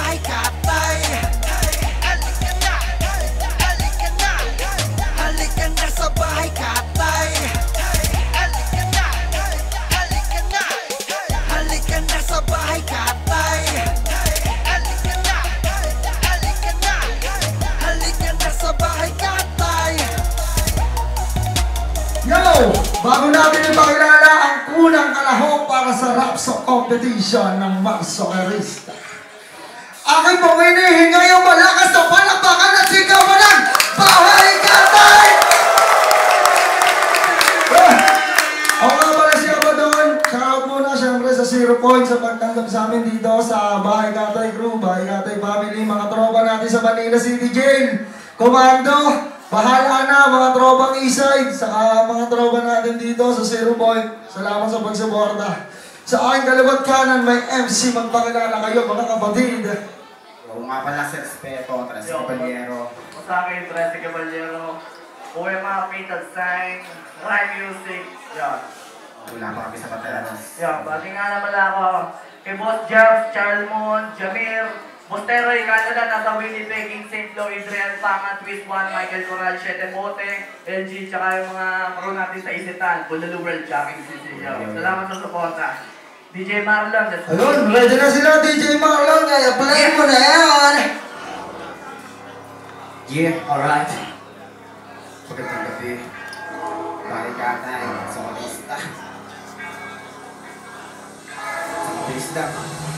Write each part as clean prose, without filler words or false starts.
bahay katay. Halika na, halika na, halika na sa bahay katay. Halika na, halika na, halika na sa bahay katay. Halika na, halika na, halika na sa bahay katay. Yo! Bago natin ipakilala ang unang kalahok para sa rap song competition ng Magsokerista. Aking pong inihinga yung malakas na palakpakan at sigawan ng bahay katay! Ako nga pala siya ba doon? Shoutout muna siyempre sa 0 Point sa pagtanggap sa amin dito sa Bahay Katay Crew, Bahay Katay Family, mga tropa natin sa Manila City Jail, Komando, bahala na mga tropang Eastside, saka mga tropa natin dito sa 0 Point. Salamat sa pagsuporta. Sa aking kaliwat kanan may MC, magpakilala kayo mga kapatid. Oo nga pala sa respeto, Tres Caballero. Sa akin, Tres Caballero. Kuya mga Fatal Sign, Rhyme Music. Yan. Wala pa kami sa Patayanos. Yan, bati nga naman ako. Kay Boss Jams, Charlmon, Jamir, Mosteroy, Canada, nasa Winnipeg, King St. Louis, Adrian Pangat, Twist 1, Michael Coral, Shete Bote, LG, tsaka yung mga crew natin sa Isitan, Bulalo World, Jacking Sicilio. Salamat sa suporta. DJ Marlon, let's go. Ayun, ready na sila DJ Marlon, kaya play mo na yan. Yeah, alright. Pagkatang gabi, Bahay Katay, Magsokerista. Sa mabilis lang.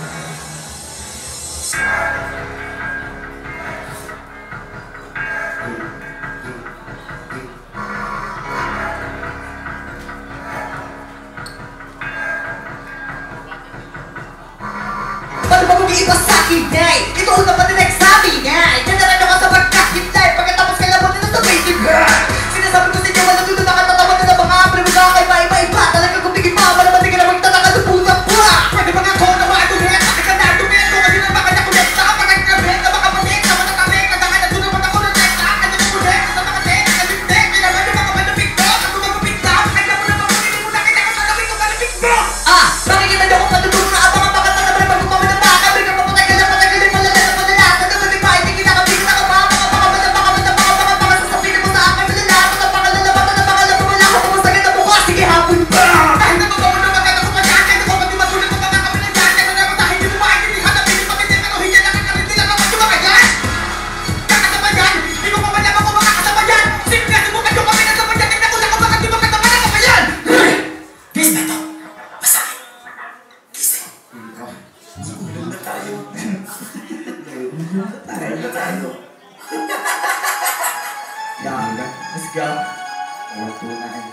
Paano ba mag-iiba sa'kin, day? Ito ang naman din nagsabi, day. General ako sa pagkakintay. Pagkatapos kailangan nila sa basic girl. Sinasabi ko sa inyo, walang dulo nakatatawa na mga apre mo kakaiba, iba-iba. Talaga kung tingin pa, malaman di ka na magtataka ng puta pa. Pwede ba nga ko na maduhet? Bakit ka na-dumet? Kung kasi na baka nakulekta. Pagkakabet na baka balik. Sama na kami, kaganga na doon naman ako na tekta. Ano na kulit? Sa mga tek, naliptek. Kailangan nyo baka malapit ko. At lumagupit lang. Kaya mo na makunin mo na kita ka sa labing ko malapit mo. Bakit na ako matutulong na abang ang bakit na naman pag-umaman ng baka. Bigyan pa patay ka lang, malala na malala. Sa naman di pa, hindi kinakabig na ka pa. Baka sasabihin mo sa akin, malala. Wala ka pumasagay na bukas. Sige, hapon pa. Dahil natutuwa na magkata ko pa dyan. Kaya naman matulog ko mga kami ng dyan. Kaya naman dahil di mo maintindihan na pinipakit yung kanuhin yan. Nakakarinti lang naman yung mga yan. Kakasama yan. Di mo pa malaman kung makakasama yan. Simple kasi mo kayo kami na sama yan. Tignan ko lang kung bakit di mo katama na kami yan. Gising na to. Masakit. Gising. Ulan na tayo. Ulan na tayo. Yan, let's go. Ulan tunay.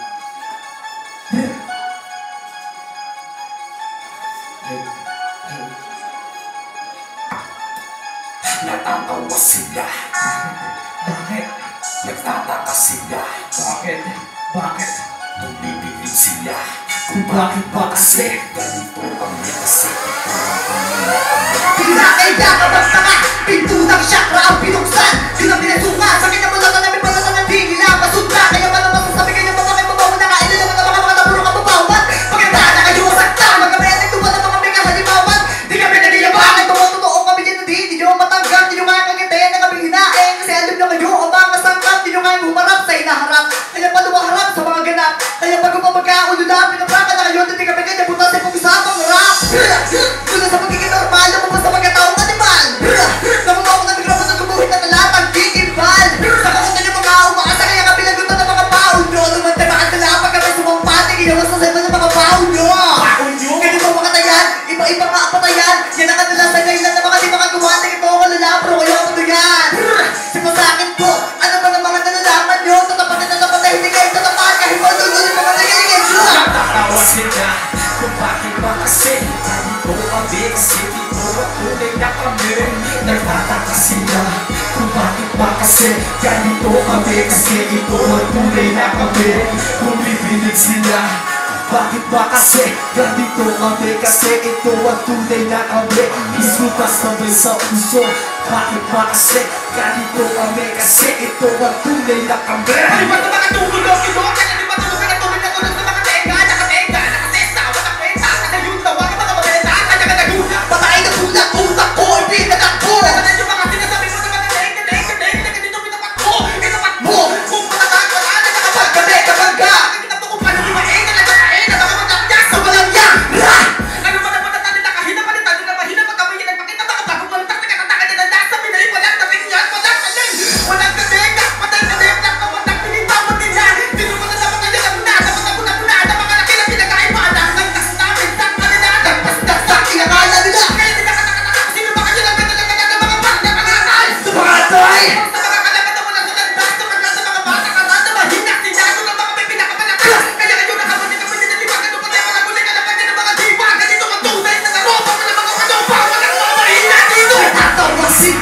Natatawa sila. Bakit? Nagtataka sila. Bakit? Bakit? Bumibigil sila. Kung bakit ba kasi? Ganito kami kasi ito ang kanila. Pinakaiga ka bang tanga? Pinto ng chakra ang binuksan. Di na pinasuka. Sa kanya mo lang na namin pala sa nandini na masudra. Kaya pa naman sasabi kayo mga may mabawa na kailan naman ang mga naburo ka babawan. Pagkita na kayo masakta. Magkabaya nagtuwa ng mga mga halimawan. Di kami nagiyabangan. Totoo kami din hindi. Di nyo matanggap. Di nyo kaya kagitayan na kami hinain. Kasi alam nyo kayo o mga sangkap. Di nyo kaya humarap sa inaharap. Kaya pa lumaharap sa mga ganap. Kaya pag umapagkaulo na pinapraka na kayo. Hindi kami ganyan butas ay pag-usapang rap. Doon sa pagiging normal. Lumabas sa pagkataong animal. Nakuha ko na mikrofon ng gubuhin na talatang kikibal. Nakakunta niyo mga umaasa kaya kapilagutan ng mga paon nyo. Lumantay makatala pag kami sumampati. Ginawas na sa ng mga paon nyo. Ganito mga tayan. Iba-iba nga ang patayan. Yan ang kanilang sagay lang na mga di makagawa. Ito ako lalapro. Kaya ako ito yan. Sipa sa akin po. Ano ba ng mga nalalaman nyo? Tatapatin na napatay. Hindi kayo tatapahan. Kahit pa doon ulit mga nagaligin. Natatawa sila. Kung bakit ba kasi? Ganito kami kasi ito ang tunay na kami. Nagtataka sila. Kung bakit ba kasi? Ganito kami kasi ito ang tunay na kami. Bumibinig sila. Bakit ba kasi? Ganito kami kasi ito ang tunay na kami. Isutas kami sa puso. Bakit ba kasi? Ganito kami kasi ito ang tunay na kami. Ano ba ito mga tumulong? Ano ba ito mga tulog na tulog sa mga teka? Nakateka, nakatesta, walang kwenta. Kasi yung tawa ng mga magalita. Kanya-kanya patay na tulak, utak ko, ipinatak ko.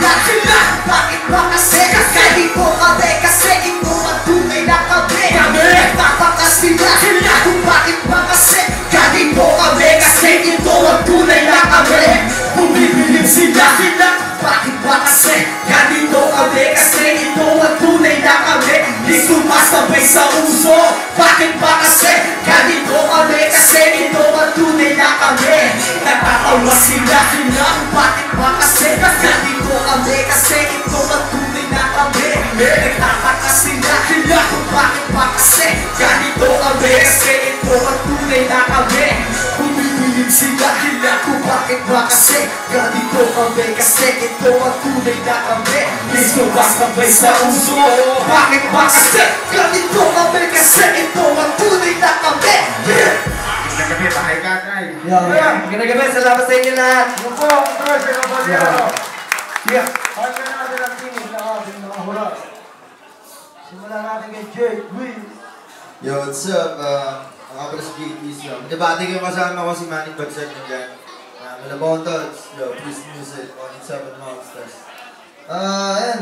sila Bakit ba kasi kahit mo kami kasi ito ang tunay na kami Nagtataka sila kung bakit ba kasi kahit mo kami kasi ito ang tunay na kami Bumibilib sila bakit ba kasi ganito kami kasi ito ang tunay na kami Di sumasabay sa uso Bakit ba kasi ganito kami kasi ito ang tunay na kami Nagtatawa sila bakit ba kasi ganito kami kasi ito ang tunay na kami Nagtataka sila kung bakit ba kasi ganito kami kasi ito ang tunay na kami Bumibilib sila kung bakit ba kasi ganito kami kasi ito ang tunay na kami Di sumasabay sa uso Bakit ba kasi ganito kami kasi ito ang tunay na kami Magandang gabi, bahay katay. Magandang gabi, salamat sa inyo lahat. Yung po, Tres Caballero. Pagka natin ang tinig na ating mga hulat. Simulan natin kay Jake Will. Yo, what's up? Ang kapal sa JP's yo. Nabati ko kasama ko si Manny Bagsag nyo dyan. Malabong Tots, yo, Please Music, 187 Monsters. Ayan.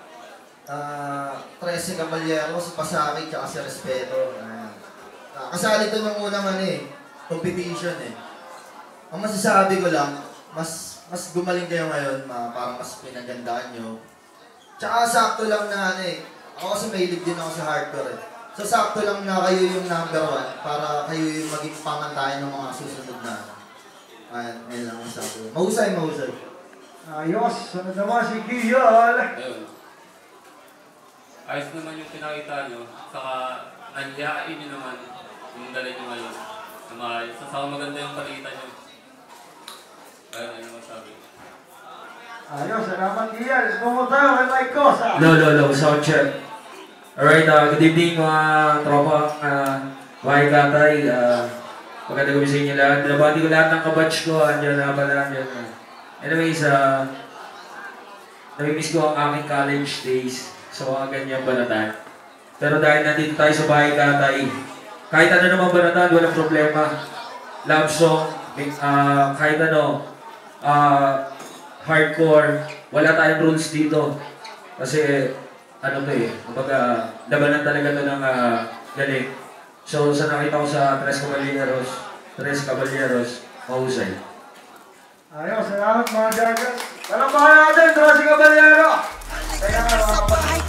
13 Caballero, si Pasaki, tsaka si Respeto. Kasali ito ng unang competition eh. Ang masasabi ko lang, mas gumaling kayo ngayon, parang mas pinagandaan nyo. Tsaka sakto lang na ako kasi mahilig din ako sa hardcore eh. So sakto lang na kayo yung number 1 para kayo yung maging pamantayan ng mga susunod na ayan, ngayon lang ang sabi ko. Mahusay. Ayos, sunod naman si Kiyal. Ayun. Ayos naman yung pinakita nyo, saka nandiyain nyo naman yung dala nyo ngayon. Saka maganda yung palita nyo. Ayun yung masabi. Ayos, salamat Kiyal. Pumunta kay Mike Cosa. Low, sound check. Alright, good evening mga tropa, bahay katay. Magandang gabi sa inyo lahat. Binabati ko lahat ng kabatch ko, andyan na pala. Anyways, namimiss ko ang aking college days sa mga ganyang banatan. Pero dahil nandito tayo sa bahay katay, kahit ano naman banatan, walang problema. Love song, kahit ano, hardcore, wala tayong rules dito. Kasi, ano to eh, kumbaga, labanan talaga to ng galing. So, sa nakita ko sa Tres Caballeros, mahusay. Ayos, salamat mga judges. Walang bahay natin, Tres Caballero. Kaya nga mga kapatid.